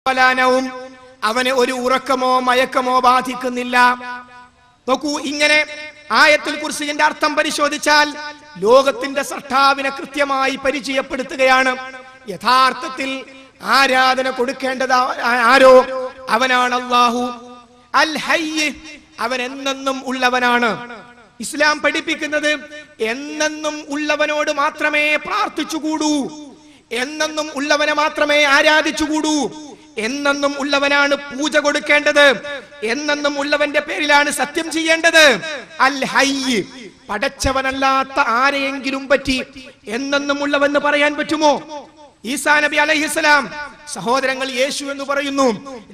വലാനവും അവനെ ഒരു ഉറക്കമോ മയക്കമോ ബാധിക്കുന്നില്ല. നോക്കൂ, ഇങ്ങനെ ആയത്തുൽ കുർസിയുടെ അർത്ഥം പരിശോധിച്ചാൽ ലോകത്തിന്റെ സൃഷ്ടാവിനെ കൃത്യമായി പരിചയപ്പെടുത്തുകയാണ്. യഥാർത്ഥത്തിൽ ആരാധന കൊടുക്കേണ്ടത് ആരോ? അവനാണ് അല്ലാഹു അൽ ഹയ്യ്. അവൻ എന്നെന്നും ഉള്ളവനാണ്. ഇസ്ലാം പഠിപ്പിക്കുന്നത് എന്നെന്നും ഉള്ളവനോട് മാത്രമേ പ്രാർത്ഥിച്ചുകൂടൂ, എന്നെന്നും ഉള്ളവനെ മാത്രമേ ആരാധിച്ചുകൂടൂ, എന്നെന്നും ഉള്ളവനാണ് പൂജ കൊടുക്കേണ്ടത്, എന്നെന്നും ഉള്ളവന്റെ പേരിലാണ് സത്യം ചെയ്യേണ്ടത്. അൽ ഹയ്യ്, പടച്ചവനല്ലാത്ത ആരെയെങ്കിലും പറ്റി എന്നെന്നും ഉള്ളവെന്ന് പറയാൻ പറ്റുമോ? ഈസാ നബി അലൈഹിസ്സലാം, സഹോദരങ്ങൾ യേശു എന്ന് പറയുന്നു.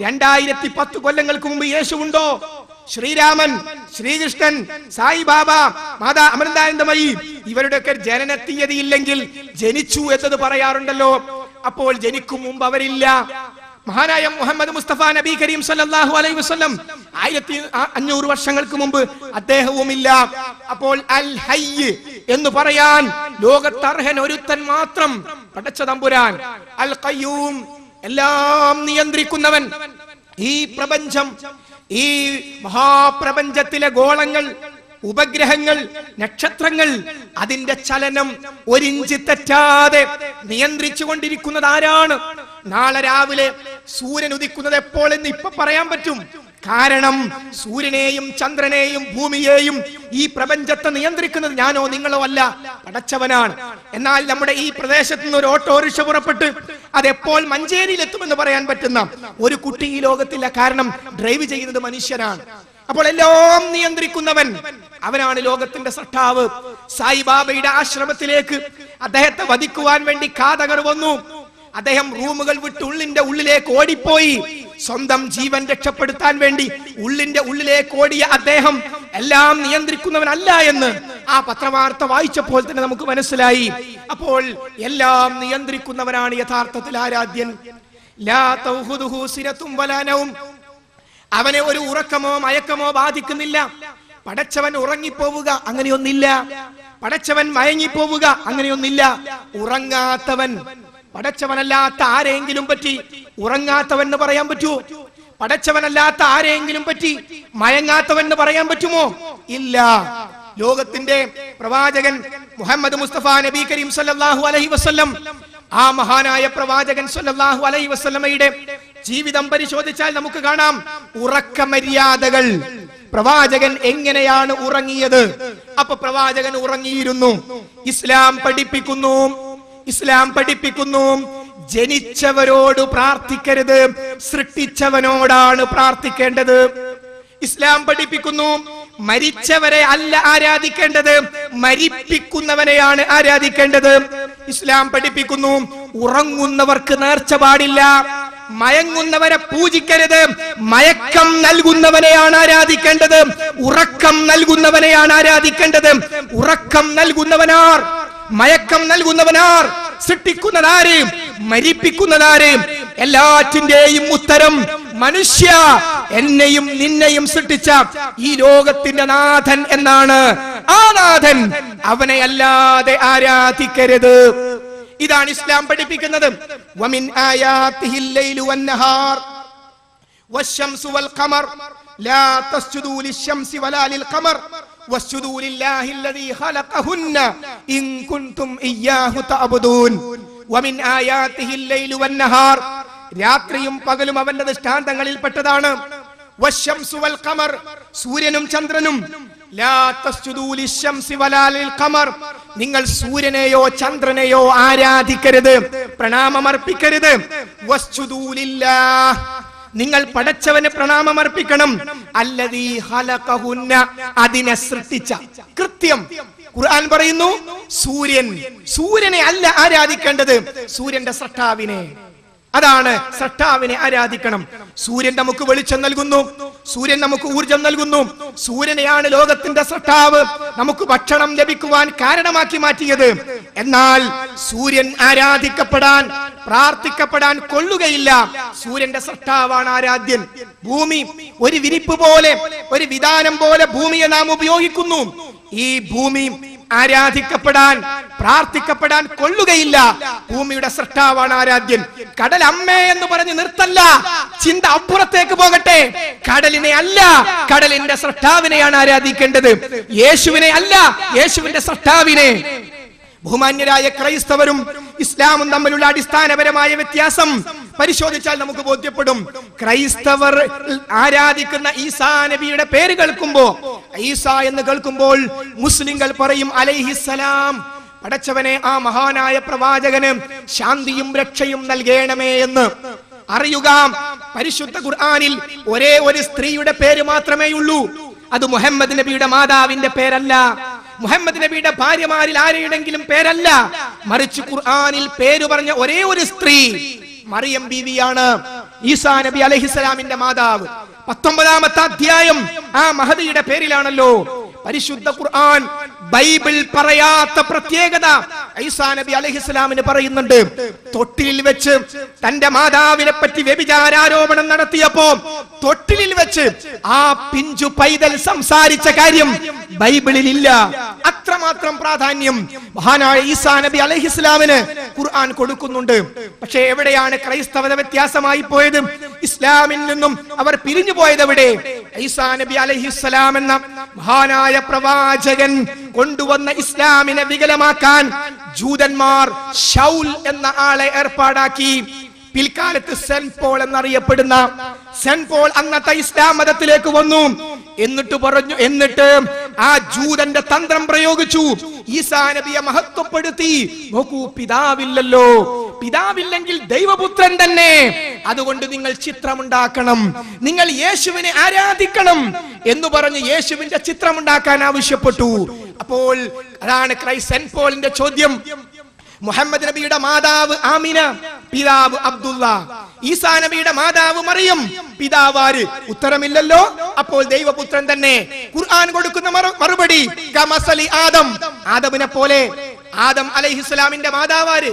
2010 കൊല്ലങ്ങൾക്ക് മുമ്പ് യേശു ഉണ്ടോ? ശ്രീരാമൻ, ശ്രീകൃഷ്ണൻ, സായിബാബ, മാതാ അമൃതാനന്ദമയി, ഇവരുടെയൊക്കെ ജനന തീയതി ഇല്ലെങ്കിൽ ജനിച്ചു എന്നത് പറയാറുണ്ടല്ലോ. അപ്പോൾ ജനിക്കും മുമ്പ് അവരില്ല. മഹാനായ മുഹമ്മദ് മുസ്തഫ നബി കരീം സല്ലല്ലാഹു അലൈഹി വസല്ലം 1500 വർഷങ്ങൾക്ക് മുമ്പ് അദ്ദേഹവുമില്ല. അപ്പോൾ അൽ ഹയ്യ് എന്ന് പറയാൻ ലോകത്തർഹൻ ഒരുത്തൻ മാത്രം, പടച്ച തമ്പുരാൻ. അൽ ഖയ്യൂം, എല്ലാം നിയന്ത്രിക്കുന്നവൻ. ഈ പ്രപഞ്ചം, ഈ മഹാപ്രപഞ്ചത്തിലെ ഗോളങ്ങൾ, ഉപഗ്രഹങ്ങൾ, നക്ഷത്രങ്ങൾ, അതിന്റെ ചലനം ഒരിഞ്ച് തെറ്റാതെ നിയന്ത്രിച്ചു കൊണ്ടിരിക്കുന്നത് ആരാണ്? നാളെ രാവിലെ സൂര്യൻ ഉദിക്കുന്നത് എപ്പോൾ എന്ന് ഇപ്പൊ പറയാൻ പറ്റും. കാരണം സൂര്യനെയും ചന്ദ്രനെയും ഭൂമിയെയും ഈ പ്രപഞ്ചത്തെ നിയന്ത്രിക്കുന്നത് ഞാനോ നിങ്ങളോ അല്ല, പടച്ചവനാണ്. എന്നാൽ നമ്മുടെ ഈ പ്രദേശത്ത് നിന്ന് ഒരു ഓട്ടോറിക്ഷ പുറപ്പെട്ട് അതെപ്പോൾ മഞ്ചേരിയിൽ എത്തുമെന്ന് പറയാൻ പറ്റുന്ന ഒരു കുട്ടി ഈ ലോകത്തില്ല. കാരണം ഡ്രൈവ് ചെയ്യുന്നത് മനുഷ്യനാണ്. അപ്പോൾ എല്ലാം നിയന്ത്രിക്കുന്നവൻ അവനാണ് ലോകത്തിന്റെ സൃഷ്ടാവ്. സായിബാബയുടെ ആശ്രമത്തിലേക്ക് അദ്ദേഹത്തെ വധിക്കുവാൻ വേണ്ടി ഘാതകർ വന്നു. അദ്ദേഹം റൂമുകൾ വിട്ട് ഉള്ളിന്റെ ഉള്ളിലേക്ക് ഓടിപ്പോയി. സ്വന്തം ജീവൻ രക്ഷപ്പെടുത്താൻ വേണ്ടി ഉള്ളിന്റെ ഉള്ളിലേക്ക് ഓടിയ അദ്ദേഹം എല്ലാം നിയന്ത്രിക്കുന്നവനല്ല എന്ന് ആ പത്രവാർത്ത വായിച്ചപ്പോൾ തന്നെ നമുക്ക് മനസ്സിലായി. അപ്പോൾ എല്ലാം നിയന്ത്രിക്കുന്നവനാണ് യഥാർത്ഥത്തിൽ ആരാധ്യൻ. ലാ തൗഖുദുഹു സിനത്തും വലാ നൗം, അവനെ ഒരു ഉറക്കമോ മയക്കമോ ബാധിക്കുന്നില്ല. പടച്ചവൻ ഉറങ്ങിപ്പോവുക അങ്ങനെയൊന്നില്ല, പടച്ചവൻ മയങ്ങിപ്പോവുക അങ്ങനെയൊന്നില്ല. ഉറങ്ങാത്തവൻ, പടച്ചവനല്ലാത്ത ആരെങ്കിലും പറ്റി ഉറങ്ങാത്തവൻ എന്ന് പറയാൻ പറ്റുമോ? പടച്ചവനല്ലാത്ത ആരെങ്കിലും പറ്റി മയങ്ങാത്തവൻ എന്ന് പറയാൻ പറ്റുമോ? ഇല്ല. ലോകത്തിന്റെ പ്രവാചകൻ മുഹമ്മദ് മുസ്തഫ നബി കരീം സല്ലല്ലാഹു അലൈഹി വസല്ലം, ആ മഹാനായ പ്രവാചകൻ സല്ലല്ലാഹു അലൈഹി വസല്ലമയുടെ ജീവിതം പരിശോധിച്ചാൽ നമുക്ക് കാണാം ഉറക്ക മര്യാദകൾ. പ്രവാചകൻ എങ്ങനെയാണ് ഉറങ്ങിയത്? അപ്പൊ പ്രവാചകൻ ഉറങ്ങിയിരുന്നു. ഇസ്ലാം പഠിപ്പിക്കുന്നു ജനിച്ചവരോട് പ്രാർത്ഥിക്കരുത്, സൃഷ്ടിച്ചവനോടാണ് പ്രാർത്ഥിക്കേണ്ടത്. ഇസ്ലാം പഠിപ്പിക്കുന്നു മരിച്ചവരെ അല്ല ആരാധിക്കേണ്ടത്, മരിപ്പിക്കുന്നവനെയാണ് ആരാധിക്കേണ്ടത്. ഇസ്ലാം പഠിപ്പിക്കുന്നു ഉറങ്ങുന്നവർക്ക് നേർച്ച പാടില്ല, മയങ്ങുന്നവരെ പൂജിക്കരുത്, മയക്കം നൽകുന്നവനെയാണ് ആരാധിക്കേണ്ടത്, ഉറക്കം നൽകുന്നവനെയാണ് ആരാധിക്കേണ്ടത്. ഉറക്കം നൽകുന്നവനാർ, മയക്കം നൽകുന്നവനാർ, സൃഷ്ടിക്കുന്നതാര്, മരിപ്പിക്കുന്നതാര്? എല്ലാറ്റിന്റെയും ഉത്തരം മനുഷ്യ, എന്നെയും നിന്നെയും സൃഷ്ടിച്ച ഈ ലോകത്തിന്റെ നാഥൻ എന്നാണ്. ആ നാഥൻ, അവനെ അല്ലാതെ ആരാധിക്കരുത്. ഇതാണ് ഇസ്ലാം പഠിപ്പിക്കുന്നത്. വമിൻ ആയാതിഹിൽ ലൈലു വന്നഹാർ വശംസു വൽ ഖമർ ലാ തസ്ജുദൂ ലിശംസി വലാ ലിൽ ഖമർ വസ്ജുദൂ ലില്ലാഹി അല്ലദീ ഖലഖഹുന്ന ഇൻ കുൻതും ഇയ്യാഹു തഅബുദൂൻ. വമിൻ ആയാതിഹിൽ ലൈലു വന്നഹാർ, രാത്രിയും പകലും അവന്റെ ദൃഷ്ടാന്തങ്ങളിൽപ്പെട്ടതാണ്. വശംസു വൽ ഖമർ, സൂര്യനും ചന്ദ്രനും. ലാ തസ്ജുദൂ ലിശംസി വലാ ലിൽ ഖമർ, നിങ്ങൾ സൂര്യനെയോ ചന്ദ്രനെയോ ആരാധിക്കരുത്, പ്രണാമമർപ്പിക്കരുത്. വസ്ജുദൂ ലില്ലാഹ്, നിങ്ങൾ പടച്ചവന് പ്രണാമമർപ്പിക്കണം. അല്ലദീ ഖലഖഹുന്ന, അതിനെ സൃഷ്ടിച്ച. കൃത്യം ഖുർആൻ പറയുന്നു സൂര്യനെ അല്ല ആരാധിക്കേണ്ടത്, സൂര്യന്റെ സൃഷ്ടാവിനെ. അതാണ് സൃഷ്ടാവിനെ ആരാധിക്കണം. സൂര്യൻ നമുക്ക് വെളിച്ചം നൽകുന്നു, സൂര്യൻ നമുക്ക് ഊർജം നൽകുന്നു. സൂര്യനെയാണ് ലോകത്തിന്റെ സൃഷ്ടാവ് നമുക്ക് ഭക്ഷണം ലഭിക്കുവാൻ കാരണമാക്കി മാറ്റിയത്. എന്നാൽ സൂര്യൻ ആരാധിക്കപ്പെടാൻ, പ്രാർത്ഥിക്കപ്പെടാൻ കൊള്ളുകയില്ല. സൂര്യന്റെ സൃഷ്ടാവാണ് ആരാധ്യൻ. ഭൂമി ഒരു വിരിപ്പ് പോലെ, ഒരു വിധാനം പോലെ ഭൂമിയെ നാം ഉപയോഗിക്കുന്നു. ഈ ഭൂമി ആരാധിക്കപ്പെടാൻ പ്രാർത്ഥിക്കപ്പെടാൻ കൊള്ളുകയില്ല. ഭൂമിയുടെ സൃഷ്ടാവാണ് ആരാധ്യൻ. കടൽ അമ്മേ എന്ന് പറഞ്ഞ് നിർത്തല്ല, ചിന്ത അപ്പുറത്തേക്ക് പോകട്ടെ. കടലിനെ അല്ല, കടലിന്റെ സൃഷ്ടാവിനെയാണ് ആരാധിക്കേണ്ടത്, യേശുവിനെ അല്ല, യേശുവിന്റെ സൃഷ്ടാവിനെ. ബഹുമാന്യരായ ക്രൈസ്തവരും ഇസ്ലാമും തമ്മിലുള്ള അടിസ്ഥാനപരമായ വ്യത്യാസം പരിശോധിച്ചാൽ നമുക്ക് ബോധ്യപ്പെടും. ക്രൈസ്തവർ ആരാധിക്കുന്ന ഈസാ നബിയുടെ പേര് കേൾക്കുമ്പോ, ഈസ എന്ന് കേൾക്കുമ്പോൾ മുസ്ലിങ്ങൾ പറയും അലൈഹിസ്സലാം. പടച്ചവനെ, ആ മഹാനായ പ്രവാചകന് ശാന്തിയും രക്ഷയും നൽകണമേ എന്ന്. അറിയുക, പരിശുദ്ധ ഖുർആനിൽ ഒരേ ഒരു സ്ത്രീയുടെ പേര് മാത്രമേ ഉള്ളൂ. അത് മുഹമ്മദ് നബിയുടെ മാതാവിന്റെ പേരല്ല, മുഹമ്മദ് നബിയുടെ ഭാര്യമാരിൽ ആരെയുടെങ്കിലും പേരല്ല. മറിച്ച് ഖുർആനിൽ പേര് പറഞ്ഞ ഒരേ ഒരു സ്ത്രീ മറിയം ബീവിയാണ്, ഈസാ നബി അലൈഹിസ്സലാമിന്റെ മാതാവ്. 19-ാമത്തെ അധ്യായം ആ മഹദിയുടെ പേരിലാണല്ലോ. പരിശുദ്ധ ഖുർആൻ ബൈബിൾ പറയാത്ത പ്രത്യേകത ഈസാ നബി അലൈഹിസ്സലാമിന് പറയുന്നുണ്ട്. തൊട്ടിലിൽ വെച്ച് തന്റെ മാതാവിനെ പറ്റി വ്യഭിചാരോപണം നടത്തിയപ്പോ തൊട്ടിലിൽ വെച്ച് ആ പിഞ്ചു പൈതൽ സംസാരിച്ച കാര്യം ബൈബിളിൽ ഇല്ല. അത്രമാത്രം പ്രാധാന്യം മഹാനായ ഈസാ നബി അലൈഹിസ്സലാമിന് ഖുർആൻ കൊടുക്കുന്നുണ്ട്. പക്ഷേ എവിടെയാണ് ക്രൈസ്തവത വ്യത്യാസമായി പോയത്? ഇസ്ലാമിൽ നിന്നും അവർ പിരിഞ്ഞു പോയത് എവിടെ? ഈസാ നബി അലൈഹിസ്സലാം എന്ന മഹാനായ പ്രവാചകൻ കൊണ്ടുവന്ന ഇസ്ലാമിനെ വികലമാക്കാൻ ജൂതന്മാർ ശൗൽ എന്ന ആളെ ഏർപ്പാടാക്കി. പിൽക്കാലത്ത് സെന്റ് പോൾ എന്നറിയപ്പെടുന്ന സെന്റ് പോൾ അന്നത്തെ ഇസ്ലാം മതത്തിലേക്ക് വന്നു. എന്നിട്ട് ആ ജൂതന്റെ തന്ത്രം പ്രയോഗിച്ചു, ഈസാ നബിയെ മഹത്വപ്പെടുത്തി. നോക്കൂ, പിതാവില്ലല്ലോ, പിതാവില്ലെങ്കിൽ ദൈവപുത്രൻ തന്നെ, അതുകൊണ്ട് നിങ്ങൾ ചിത്രമുണ്ടാക്കണം, നിങ്ങൾ യേശുവിനെ ആരാധിക്കണം എന്ന് പറഞ്ഞ് യേശുവിന്റെ ചിത്രമുണ്ടാക്കാൻ ആവശ്യപ്പെട്ടു. അപ്പോൾ അതാണ് സെന്റ് പോളിന്റെ ചോദ്യം. മുഹമ്മദ് നബിയുടെ മാതാവ് ആമിന, പിതാവ് അബ്ദുള്ള. ഈസാ നബിയുടെ മാതാവ് മറിയം, പിതാവാര്? ഉത്തരമില്ലല്ലോ. അപ്പോൾ ദൈവപുത്രൻ തന്നെ. ഖുർആൻ കൊടുക്കുന്ന മറുപടി കമസലി ആദം, ആദമിനെ പോലെ. ആദം അലൈഹിസ്സലാമിന്റെ മാതാവാര്?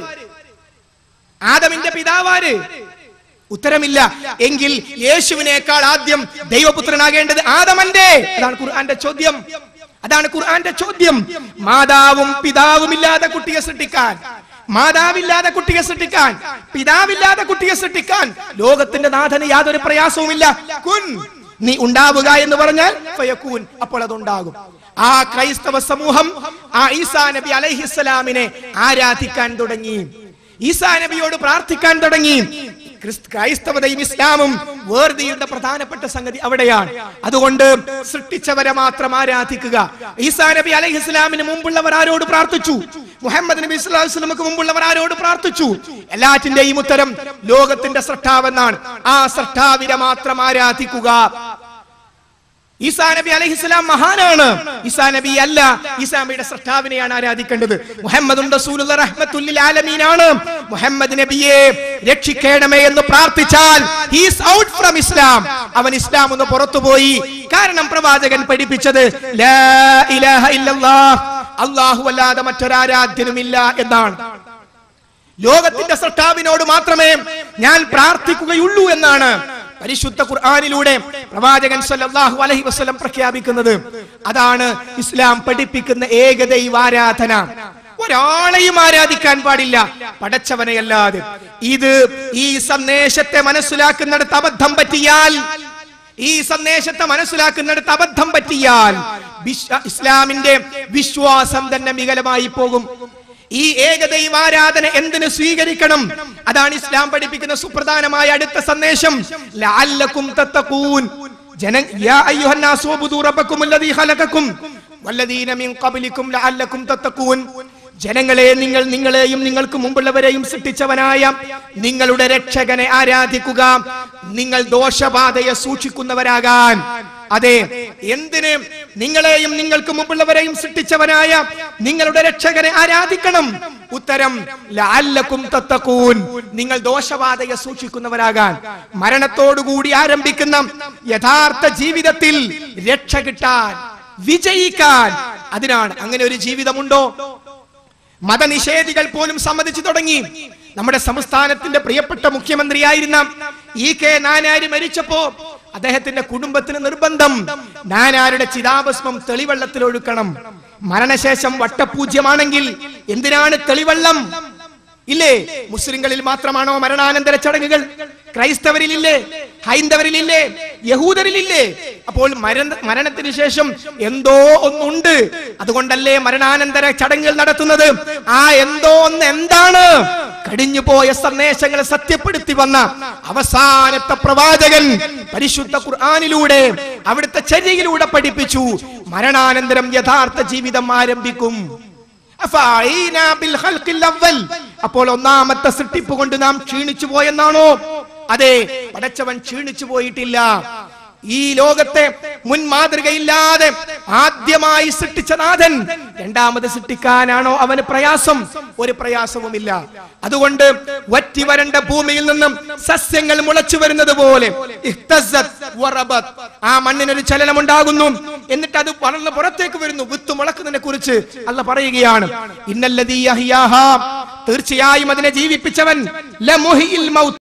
ആദമിന്റെ പിതാവാര്? ഉത്തരമില്ല. എങ്കിൽ യേശുവിനേക്കാൾ ആദ്യം ദൈവപുത്രനാകേണ്ടത് ആദമന്റെ. അതാണ് ഖുർആന്റെ ചോദ്യം. അതാണ് ഖുർആന്റെ ചോദ്യം. മാതാവും പിതാവും ഇല്ലാതെ കുട്ടിയെ സൃഷ്ടിക്കാൻ, മാതാവില്ലാതെ കുട്ടിയെ സൃഷ്ടിക്കാൻ, പിതാവില്ലാതെ കുട്ടിയെ സൃഷ്ടിക്കാൻ ലോകത്തിന്റെ നാഥന് യാതൊരു പ്രയാസവുമില്ല. കുൻ, നീ ഉണ്ടാവുക എന്ന് പറഞ്ഞാൽ ഫയകൂൻ, അപ്പോൾ അതുണ്ടാകും. ആ ക്രൈസ്തവ സമൂഹം ആ ഈസാ നബി അലൈഹിസ്സലാമിനെ ആരാധിക്കാൻ തുടങ്ങി, ഈസാ നബിയോട് പ്രാർത്ഥിക്കാൻ തുടങ്ങി. ക്രൈസ്തവതയും ഇസ്ലാമും വേർതിയുടെ പ്രധാനപ്പെട്ട സംഗതി അവിടെയാണ്. അതുകൊണ്ട് സൃഷ്ടിച്ചവരെ മാത്രം ആരാധിക്കുക. ഈസാ നബി അലൈഹിസ്സലാമിന് മുമ്പുള്ളവർ ആരോട് പ്രാർത്ഥിച്ചു? മുഹമ്മദ് നബി സ്വല്ലല്ലാഹു അലൈഹി വസല്ലമക്ക് മുമ്പുള്ളവർ ആരോട് പ്രാർത്ഥിച്ചു? എല്ലാറ്റിന്റെയും ഉത്തരം ലോകത്തിന്റെ സൃഷ്ടാവെന്നാണ്. ആ സൃഷ്ടാവിനെ മാത്രം ആരാധിക്കുക. ഈസാ നബി അലൈഹിസ്സലാം മഹാനാണ്, ഈസാ നബി അല്ല, ഈസാ നബിയുടെ സൃഷ്ടാവിനെയാണ് ആരാധിക്കേണ്ടത്. മുഹമ്മദുൻ റസൂലുള്ളാഹി റഹ്മത്തുൽ ലിൽ ആലമീനാണ്. മുഹമ്മദ് നബിയെ രക്ഷിക്കണമേ എന്ന് പ്രാർത്ഥിച്ചാൽ he is out from Islam, അവൻ ഇസ്ലാം നിന്ന് പുറത്തുപോയി. കാരണം പ്രവാചകൻ പഠിപ്പിച്ചത് ലാ ഇലാഹ ഇല്ലല്ലാഹ്, അല്ലാഹു അല്ലാതെ മറ്റൊരാരാധ്യനുമില്ല എന്നാണ്. ലോകത്തിന്റെ സൃഷ്ടാവിനോട് മാത്രമേ ഞാൻ പ്രാർത്ഥിക്കുകയുള്ളൂ എന്നാണ് പരിശുദ്ധ ഖുർആനിലൂടെ പ്രവാചകൻ സല്ലല്ലാഹു അലൈഹി വസല്ലം പ്രഖ്യാപിക്കുന്നത്. അതാണ് ഇസ്ലാം പഠിപ്പിക്കുന്ന ഏകദൈവാരാധന. ഒരാളെയും ആരാധിക്കാൻ പാടില്ല പടച്ചവനെയല്ലാതെ. ഈ സന്ദേശത്തെ മനസ്സിലാക്കുന്നിടത്ത് അബദ്ധം പറ്റിയാൽ ഇസ്ലാമിന്റെ വിശ്വാസം തന്നെ വികലമായി പോകും. ഈ ഏകദൈവാരാധന എന്തിനു സ്വീകരിക്കണം? അതാണ് ഇസ്ലാം പഠിപ്പിക്കുന്ന സുപ്രധാനമായ അടുത്ത സന്ദേശം. ലഅല്ലകും തത്തഖൂൻ, യാ അയ്യുഹന്നാസു ഉബ്ദു റബ്ബക്കും അല്ലദീ ഖലഖക്കും വല്ലദീന മിൻ ഖബ്ലിക്കും ലഅല്ലകും തത്തഖൂൻ. ജനങ്ങളെ, നിങ്ങളെയും നിങ്ങൾക്ക് മുമ്പുള്ളവരെയും സൃഷ്ടിച്ചവനായ നിങ്ങളുടെ രക്ഷകനെ ആരാധിക്കുക, നിങ്ങൾ ദോഷബാധയെ സൂക്ഷിക്കുന്നവരാകാൻ. അതെ, എന്തിന്? നിങ്ങളെയും നിങ്ങൾക്ക് മുമ്പുള്ളവരെയും സൃഷ്ടിച്ചവനായ നിങ്ങളുടെ രക്ഷകനെ ആരാധിക്കണം. ഉത്തരം ലഅല്ലകും തത്തഖൂൻ, നിങ്ങൾ ദോഷബാധയെ സൂക്ഷിക്കുന്നവരാകാൻ. മരണത്തോടുകൂടി ആരംഭിക്കുന്ന യഥാർത്ഥ ജീവിതത്തിൽ രക്ഷ കിട്ടാൻ, വിജയിക്കാൻ, അതിനാണ്. അങ്ങനെ ഒരു ജീവിതമുണ്ടോ? മതനിഷേധികൾ പോലും സമ്മതിച്ചു തുടങ്ങി. നമ്മുടെ സംസ്ഥാനത്തിന്റെ പ്രിയപ്പെട്ട മുഖ്യമന്ത്രിയായിരുന്ന ഇ.കെ. നായനാര് മരിച്ചപ്പോ അദ്ദേഹത്തിന്റെ കുടുംബത്തിന് നിർബന്ധം നായനാരുടെ ചിതാഭസ്മം തെളിവെള്ളത്തിൽ ഒഴുക്കണം. മരണശേഷം വട്ടപൂജ്യമാണെങ്കിൽ എന്തിനാണ് തെളിവെള്ളം? ഇല്ലേ? മുസ്ലിങ്ങളിൽ മാത്രമാണോ മരണാനന്തര ചടങ്ങുകൾ? ക്രൈസ്തവരിലില്ലേ? ഹൈന്ദവരിലില്ലേ? യഹൂദരിലില്ലേ? അപ്പോൾ മരണത്തിന് ശേഷം എന്തോ ഒന്നുണ്ട്. അതുകൊണ്ടല്ലേ മരണാനന്തര ചടങ്ങുകൾ നടത്തുന്നത്. ആ എന്തോ ഒന്ന് എന്താണ്? കഴിഞ്ഞുപോയ സന്ദേശങ്ങളെ സത്യപ്പെടുത്തി വന്ന അവസാനത്തെ പ്രവാചകൻ പരിശുദ്ധ ഖുർആനിലൂടെ അവിടുത്തെ ചര്യയിലൂടെ പഠിപ്പിച്ചു, മരണാനന്തരം യഥാർത്ഥ ജീവിതം ആരംഭിക്കും. അപ്പോൾ ഒന്നാമത്തെ സൃഷ്ടിപ്പ് കൊണ്ട് നാം ക്ഷീണിച്ചു പോയെന്നാണോ? അതെ, പടച്ചവൻ ക്ഷീണിച്ചു പോയിട്ടില്ല. ഈ ലോകത്തെ മുൻ മാതൃകയില്ലാതെ ആദ്യമായി സൃഷ്ടിച്ച നാഥൻ രണ്ടാമത് സൃഷ്ടിക്കാനാണോ അവന് പ്രയാസം? ഒരു പ്രയാസവുമില്ല. അതുകൊണ്ട് വറ്റി വരണ്ട ഭൂമിയിൽ നിന്നും സസ്യങ്ങൾ മുളച്ചു വരുന്നത് പോലെ ആ മണ്ണിനൊരു ചലനമുണ്ടാകുന്നു, എന്നിട്ട് അത് വളർന്ന് പുറത്തേക്ക് വരുന്നു. വിത്ത് മുളക്കുന്നതിനെ കുറിച്ച് അല്ലാഹ് പറയുകയാണ്, തീർച്ചയായും അതിനെ ജീവിപ്പിച്ചവൻ